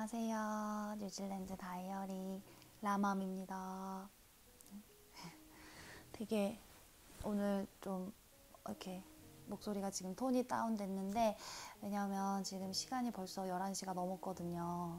안녕하세요. 뉴질랜드 다이어리 라맘입니다. 되게 오늘 좀 이렇게 목소리가 지금 톤이 다운됐는데, 왜냐하면 지금 시간이 벌써 11시가 넘었거든요.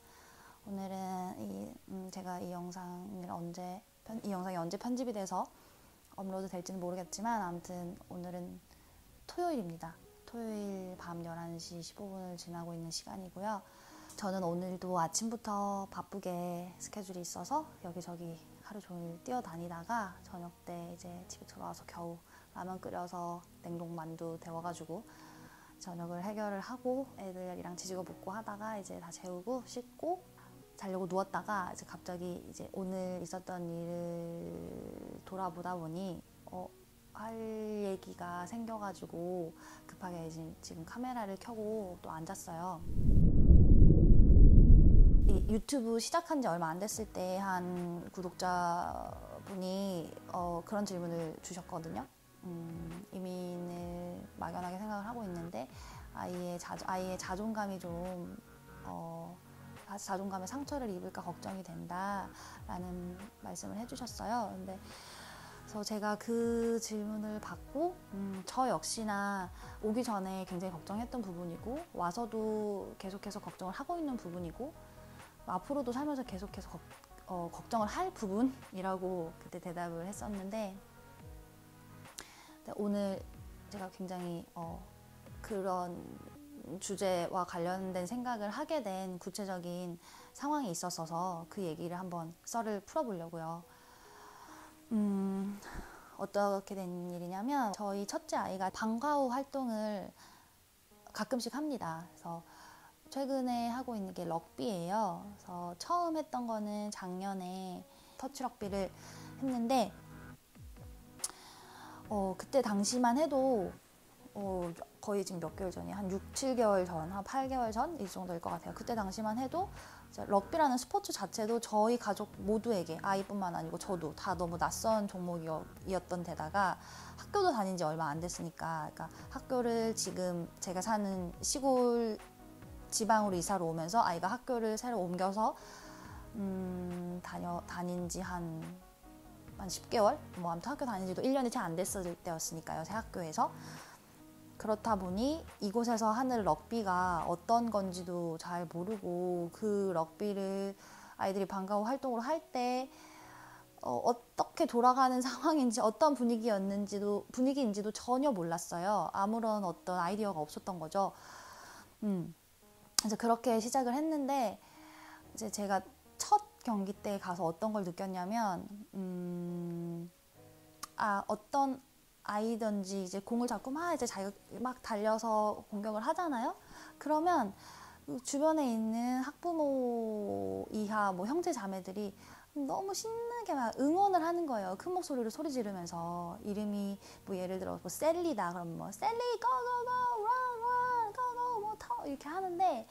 오늘은 제가 이 영상이 언제 편집이 돼서 업로드 될지는 모르겠지만, 아무튼 오늘은 토요일입니다. 토요일 밤 11시 15분을 지나고 있는 시간이고요. 저는 오늘도 아침부터 바쁘게 스케줄이 있어서 여기저기 하루 종일 뛰어다니다가 저녁 때 이제 집에 돌아와서 겨우 라면 끓여서 냉동 만두 데워가지고 저녁을 해결을 하고 애들이랑 지지고 볶고 하다가 이제 다 재우고 씻고 자려고 누웠다가 이제 갑자기 이제 오늘 있었던 일을 돌아보다 보니 할 얘기가 생겨가지고 급하게 지금 카메라를 켜고 또 앉았어요. 이 유튜브 시작한 지 얼마 안 됐을 때 한 구독자분이 그런 질문을 주셨거든요. 이민을 막연하게 생각을 하고 있는데 아이의 자존감이 좀 자존감에 상처를 입을까 걱정이 된다라는 말씀을 해주셨어요. 근데 그래서 제가 그 질문을 받고 저 역시나 오기 전에 굉장히 걱정했던 부분이고 와서도 계속해서 걱정을 하고 있는 부분이고 앞으로도 살면서 계속해서 걱정을 할 부분이라고 그때 대답을 했었는데, 오늘 제가 굉장히 그런 주제와 관련된 생각을 하게 된 구체적인 상황이 있었어서 그 얘기를 한번 썰을 풀어보려고요. 어떻게 된 일이냐면 저희 첫째 아이가 방과 후 활동을 가끔씩 합니다. 그래서 최근에 하고 있는 게 럭비예요. 그래서 처음 했던 거는 작년에 터치 럭비를 했는데 그때 당시만 해도 거의 지금 몇 개월 전이에요. 한 6, 7개월 전, 한 8개월 전 이 정도일 것 같아요. 그때 당시만 해도 럭비라는 스포츠 자체도 저희 가족 모두에게, 아이뿐만 아니고 저도 다 너무 낯선 종목이었던 데다가 학교도 다닌 지 얼마 안 됐으니까, 그러니까 학교를 지금 제가 사는 시골 지방으로 이사를 오면서 아이가 학교를 새로 옮겨서 다닌 지 한 10개월? 아무튼 학교 다닌 지도 1년이 채 안 됐을 때였으니까요. 새 학교에서. 그렇다 보니 이곳에서 하는 럭비가 어떤 건지도 잘 모르고 그 럭비를 아이들이 방과 후 활동으로 할 때 어떻게 돌아가는 상황인지 어떤 분위기인지도 전혀 몰랐어요. 아무런 어떤 아이디어가 없었던 거죠. 그래서 그렇게 시작을 했는데 이제 제가 첫 경기 때 가서 어떤 걸 느꼈냐면 어떤 아이든지 이제 공을 잡고 자기가 막 달려서 공격을 하잖아요. 그러면 주변에 있는 학부모 이하 형제 자매들이 너무 신나게 막 응원을 하는 거예요. 큰 목소리로 소리 지르면서 이름이 예를 들어 셀리다 그러면 셀리 고고고 런 고고 이렇게 하는데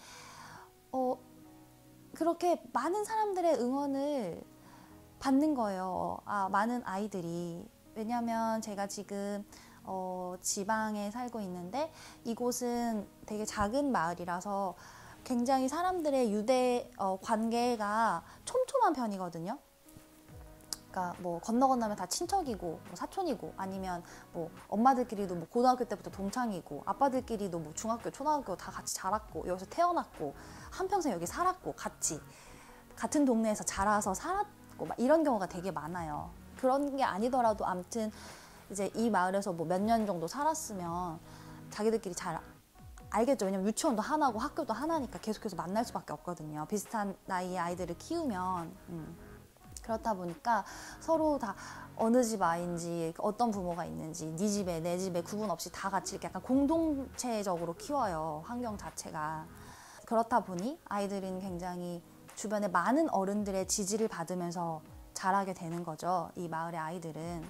그렇게 많은 사람들의 응원을 받는 거예요. 많은 아이들이. 왜냐면 제가 지금 지방에 살고 있는데 이곳은 되게 작은 마을이라서 굉장히 사람들의 유대 관계가 촘촘한 편이거든요. 그러니까 건너면 다 친척이고 사촌이고 아니면 엄마들끼리도 고등학교 때부터 동창이고 아빠들끼리도 중학교, 초등학교 다 같이 자랐고 여기서 태어났고 한평생 여기 살았고 같은 동네에서 자라서 살았고 이런 경우가 되게 많아요. 그런 게 아니더라도 아무튼 이제 이 마을에서 몇 년 정도 살았으면 자기들끼리 잘 알겠죠. 왜냐면 유치원도 하나고 학교도 하나니까 계속해서 만날 수밖에 없거든요. 비슷한 나이의 아이들을 키우면. 그렇다 보니까 서로 다 어느 집 아이인지 어떤 부모가 있는지 네 집에 내 집에 구분 없이 다 같이 이렇게 약간 공동체적으로 키워요. 환경 자체가. 그렇다 보니 아이들은 굉장히 주변에 많은 어른들의 지지를 받으면서 자라게 되는 거죠. 이 마을의 아이들은.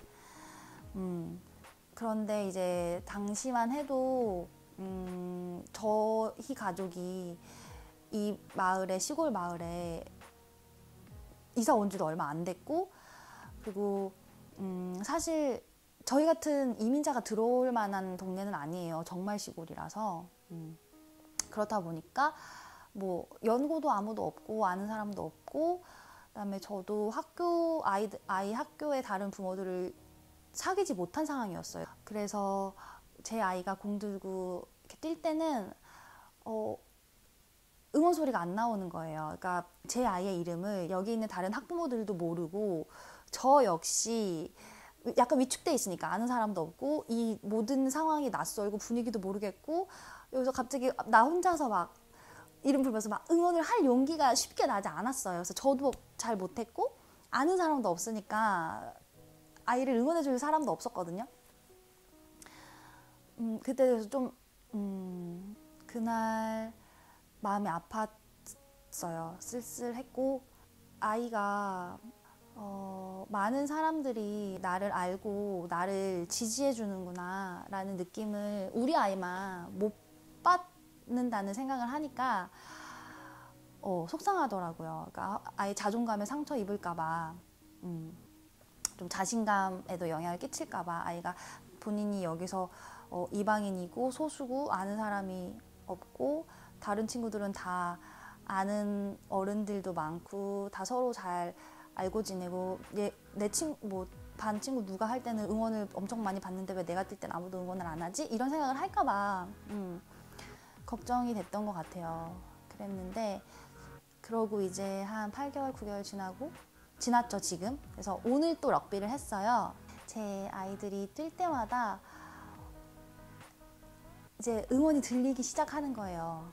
그런데 이제 당시만 해도 저희 가족이 이 시골 마을에 이사 온 지도 얼마 안 됐고, 그리고 사실 저희 같은 이민자가 들어올 만한 동네는 아니에요. 정말 시골이라서. 그렇다 보니까 뭐 연고도 아무도 없고 아는 사람도 없고, 그다음에 저도 아이 학교의 다른 부모들을 사귀지 못한 상황이었어요. 그래서 제 아이가 공 들고 이렇게 뛸 때는 응원 소리가 안 나오는 거예요. 그러니까 제 아이의 이름을 여기 있는 다른 학부모들도 모르고 저 역시 약간 위축돼 있으니까 아는 사람도 없고 이 모든 상황이 낯설고 분위기도 모르겠고, 여기서 갑자기 나 혼자서 막 이름 부르면서 막 응원을 할 용기가 쉽게 나지 않았어요. 그래서 저도 잘 못했고 아는 사람도 없으니까 아이를 응원해줄 사람도 없었거든요. 그때 그래서 좀 그날 마음이 아팠어요. 쓸쓸했고, 아이가 많은 사람들이 나를 알고 나를 지지해 주는구나 라는 느낌을 우리 아이만 못 받는다는 생각을 하니까 속상하더라고요. 그러니까 아이 자존감에 상처 입을까봐, 좀 자신감에도 영향을 끼칠까봐, 아이가 본인이 여기서 이방인이고 소수고 아는 사람이 없고 다른 친구들은 다 아는 어른들도 많고 다 서로 잘 알고 지내고, 내 친구 뭐 반 친구 누가 할 때는 응원을 엄청 많이 받는데 왜 내가 뛸 땐 아무도 응원을 안 하지? 이런 생각을 할까봐 걱정이 됐던 것 같아요. 그랬는데 그러고 이제 한 8개월 9개월 지났죠 지금. 그래서 오늘 또 럭비를 했어요. 제 아이들이 뛸 때마다 이제 응원이 들리기 시작하는 거예요.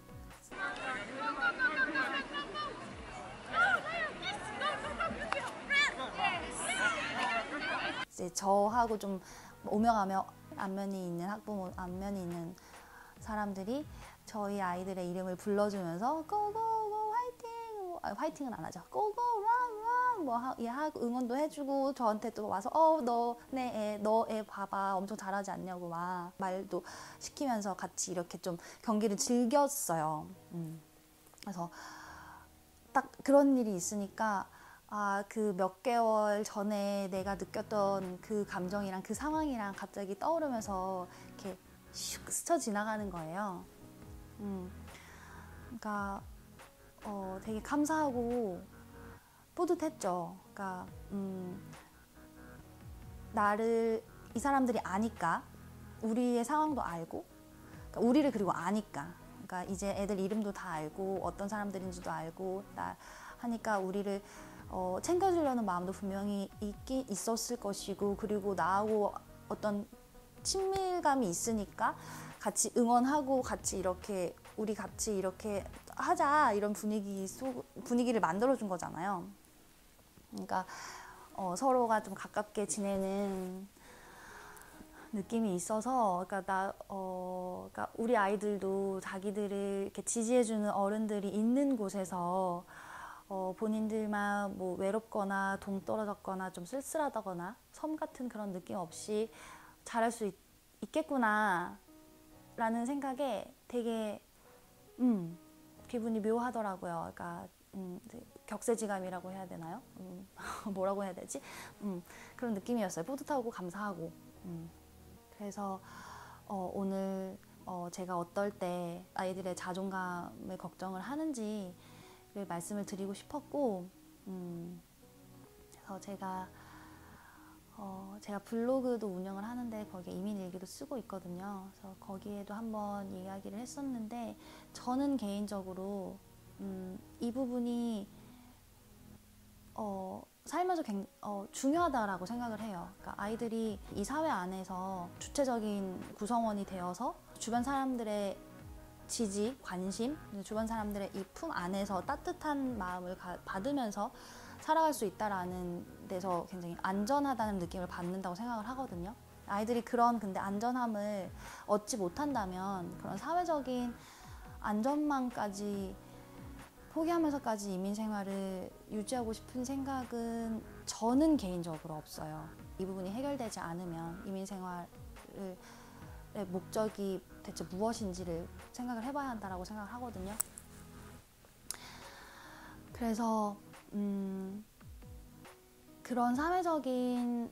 이제 저하고 좀 오며가며 안면이 있는 사람들이 저희 아이들의 이름을 불러주면서 고고고 화이팅! 화이팅은 안 하죠. 고고 런 뭐 하고 응원도 해주고, 저한테 또 와서 너 애 봐봐 엄청 잘하지 않냐고 막 말도 시키면서 같이 이렇게 좀 경기를 즐겼어요. 그래서 딱 그런 일이 있으니까 그 몇 개월 전에 내가 느꼈던 그 감정이랑 그 상황이랑 갑자기 떠오르면서 이렇게 슉 스쳐 지나가는 거예요. 그러니까 되게 감사하고 뿌듯했죠. 그러니까 나를 이 사람들이 아니까, 우리의 상황도 알고, 그러니까 우리를 그리고 아니까, 그러니까 이제 애들 이름도 다 알고 어떤 사람들인지도 알고 하니까 우리를 챙겨주려는 마음도 분명히 있었을 것이고, 그리고 나하고 어떤 친밀감이 있으니까 같이 응원하고 우리 같이 이렇게 하자 이런 분위기를 만들어준 거잖아요. 그러니까 서로가 좀 가깝게 지내는 느낌이 있어서, 그러니까 우리 아이들도 자기들을 이렇게 지지해주는 어른들이 있는 곳에서 본인들만 뭐 외롭거나 동떨어졌거나 좀 쓸쓸하다거나 섬 같은 그런 느낌 없이 잘할 수 있겠구나 라는 생각에 되게 기분이 묘하더라고요. 그러니까 격세지감이라고 해야 되나요? 뭐라고 해야 되지? 그런 느낌이었어요. 뿌듯하고 감사하고. 그래서 오늘 제가 어떨 때 아이들의 자존감을 걱정을 하는지를 말씀을 드리고 싶었고, 그래서 제가 블로그도 운영을 하는데 거기에 이민일기도 쓰고 있거든요. 그래서 거기에도 한번 이야기를 했었는데, 저는 개인적으로 이 부분이 살면서 중요하다라고 생각을 해요. 그러니까 아이들이 이 사회 안에서 주체적인 구성원이 되어서 주변 사람들의 지지, 관심, 주변 사람들의 이 품 안에서 따뜻한 마음을 받으면서 살아갈 수 있다라는 데서 굉장히 안전하다는 느낌을 받는다고 생각을 하거든요. 아이들이 근데 안전함을 얻지 못한다면 그런 사회적인 안전망까지 포기하면서까지 이민 생활을 유지하고 싶은 생각은 저는 개인적으로 없어요. 이 부분이 해결되지 않으면 이민 생활의 목적이 대체 무엇인지를 생각을 해봐야 한다고 생각을 하거든요. 그래서 그런 사회적인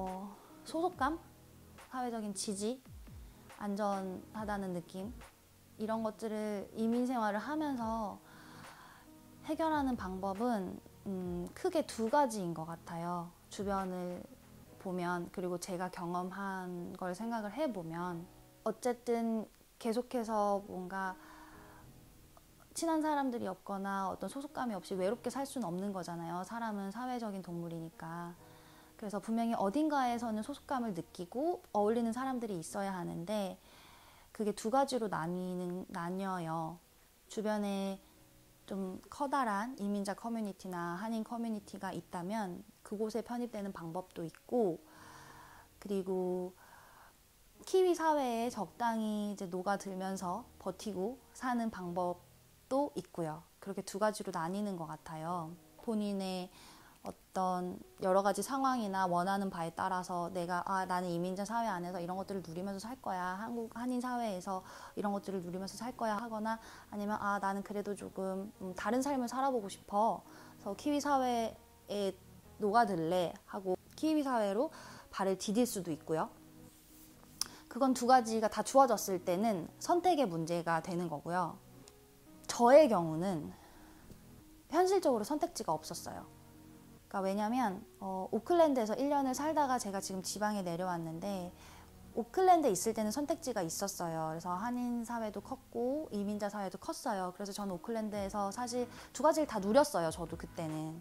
소속감, 사회적인 지지, 안전하다는 느낌, 이런 것들을 이민 생활을 하면서 해결하는 방법은 크게 두 가지인 것 같아요. 주변을 보면, 그리고 제가 경험한 걸 생각을 해보면, 어쨌든 계속해서 뭔가 친한 사람들이 없거나 어떤 소속감이 없이 외롭게 살 수는 없는 거잖아요. 사람은 사회적인 동물이니까. 그래서 분명히 어딘가에서는 소속감을 느끼고 어울리는 사람들이 있어야 하는데, 그게 두 가지로 나뉘어요. 주변에 좀 커다란 이민자 커뮤니티나 한인 커뮤니티가 있다면 그곳에 편입되는 방법도 있고, 그리고 키위 사회에 적당히 이제 녹아들면서 버티고 사는 방법도 있고요. 그렇게 두 가지로 나뉘는 것 같아요. 본인의 어떤 여러 가지 상황이나 원하는 바에 따라서 내가 나는 이민자 사회 안에서 이런 것들을 누리면서 살 거야, 한국 한인 사회에서 이런 것들을 누리면서 살 거야 하거나, 아니면 나는 그래도 조금 다른 삶을 살아보고 싶어, 그래서 키위 사회에 녹아들래 하고 키위 사회로 발을 디딜 수도 있고요. 그건 두 가지가 다 주어졌을 때는 선택의 문제가 되는 거고요. 저의 경우는 현실적으로 선택지가 없었어요. 그러니까 왜냐면 오클랜드에서 1년을 살다가 제가 지금 지방에 내려왔는데, 오클랜드에 있을 때는 선택지가 있었어요. 그래서 한인 사회도 컸고 이민자 사회도 컸어요. 그래서 저는 오클랜드에서 사실 두 가지를 다 누렸어요. 저도 그때는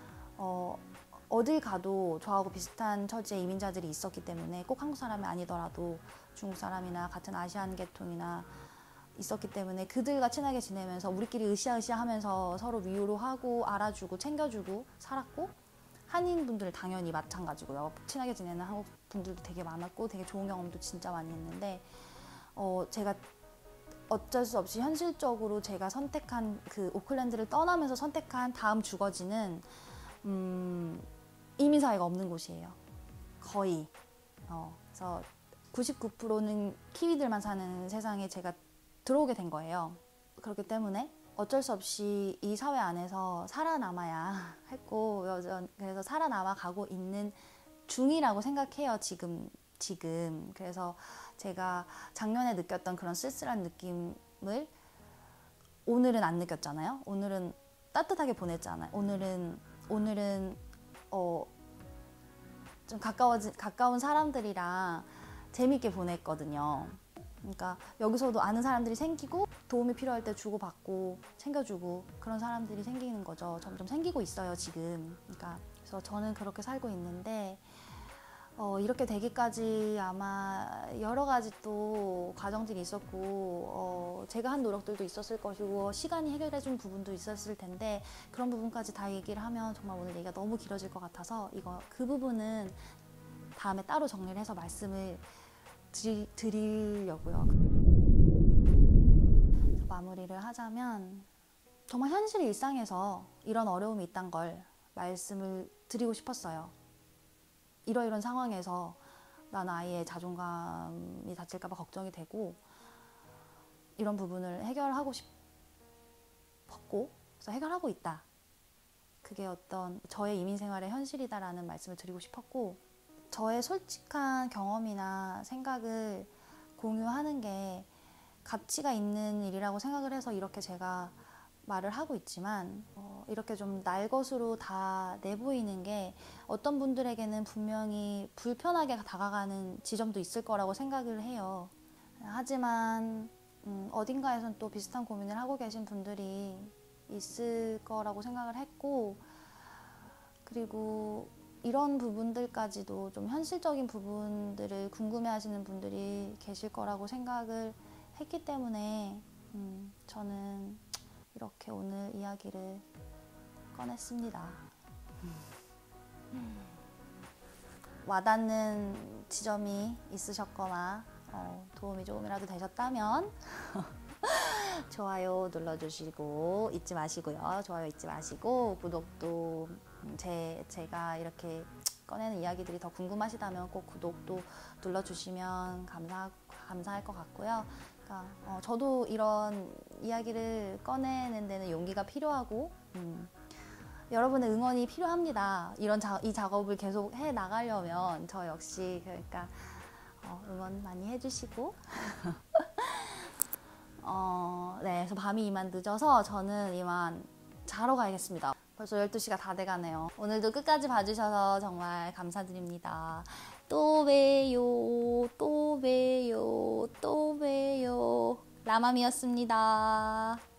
어딜 가도 저하고 비슷한 처지의 이민자들이 있었기 때문에, 꼭 한국 사람이 아니더라도 중국 사람이나 같은 아시안 계통이나 있었기 때문에 그들과 친하게 지내면서 우리끼리 으쌰으쌰 하면서 서로 위로하고 알아주고 챙겨주고 살았고, 한인분들 당연히 마찬가지고요. 친하게 지내는 한국 분들도 되게 많았고 되게 좋은 경험도 진짜 많이 했는데, 제가 어쩔 수 없이 현실적으로 제가 선택한 그 오클랜드를 떠나면서 선택한 다음 주거지는 이민 사회가 없는 곳이에요. 거의. 그래서 99%는 키위들만 사는 세상에 제가 들어오게 된 거예요. 그렇기 때문에 어쩔 수 없이 이 사회 안에서 살아남아야 했고, 그래서 살아남아 가고 있는 중이라고 생각해요. 지금. 그래서 제가 작년에 느꼈던 그런 쓸쓸한 느낌을 오늘은 안 느꼈잖아요. 오늘은 따뜻하게 보냈잖아요. 오늘은 좀 가까운 사람들이랑 재밌게 보냈거든요. 그러니까 여기서도 아는 사람들이 생기고, 도움이 필요할 때 주고받고 챙겨주고 그런 사람들이 생기는 거죠. 점점 생기고 있어요, 지금. 그래서 저는 그렇게 살고 있는데, 이렇게 되기까지 아마 여러 가지 또 과정들이 있었고, 제가 한 노력들도 있었을 것이고, 시간이 해결해준 부분도 있었을 텐데, 그런 부분까지 다 얘기를 하면 정말 오늘 얘기가 너무 길어질 것 같아서 그 부분은 다음에 따로 정리를 해서 말씀을 드리려고요. 마무리를 하자면, 정말 현실 일상에서 이런 어려움이 있다는 걸 말씀을 드리고 싶었어요. 이러이런 상황에서 나는 아이의 자존감이 다칠까 봐 걱정이 되고, 이런 부분을 해결하고 싶었고, 그래서 해결하고 있다. 그게 어떤 저의 이민 생활의 현실이다라는 말씀을 드리고 싶었고, 저의 솔직한 경험이나 생각을 공유하는 게 가치가 있는 일이라고 생각을 해서 이렇게 제가 말을 하고 있지만, 이렇게 좀 날것으로 다 내보이는 게 어떤 분들에게는 분명히 불편하게 다가가는 지점도 있을 거라고 생각을 해요. 하지만 어딘가에선 또 비슷한 고민을 하고 계신 분들이 있을 거라고 생각을 했고, 그리고 이런 부분들까지도 좀 현실적인 부분들을 궁금해하시는 분들이 계실 거라고 생각을 했기 때문에 저는 이렇게 오늘 이야기를 꺼냈습니다. 와닿는 지점이 있으셨거나 도움이 조금이라도 되셨다면 좋아요 눌러주시고 잊지 마시고요. 좋아요 잊지 마시고, 구독도 제가 이렇게 꺼내는 이야기들이 더 궁금하시다면 꼭 구독도 눌러주시면 감사할 것 같고요. 그러니까 저도 이런 이야기를 꺼내는 데는 용기가 필요하고, 여러분의 응원이 필요합니다. 이 작업을 계속 해 나가려면 저 역시, 그러니까 응원 많이 해주시고 네, 그래서 밤이 이만 늦어서 저는 이만 자러 가야겠습니다. 벌써 12시가 다 돼가네요. 오늘도 끝까지 봐주셔서 정말 감사드립니다. 또 봬요, 또 봬요, 또 봬요. 라맘이었습니다.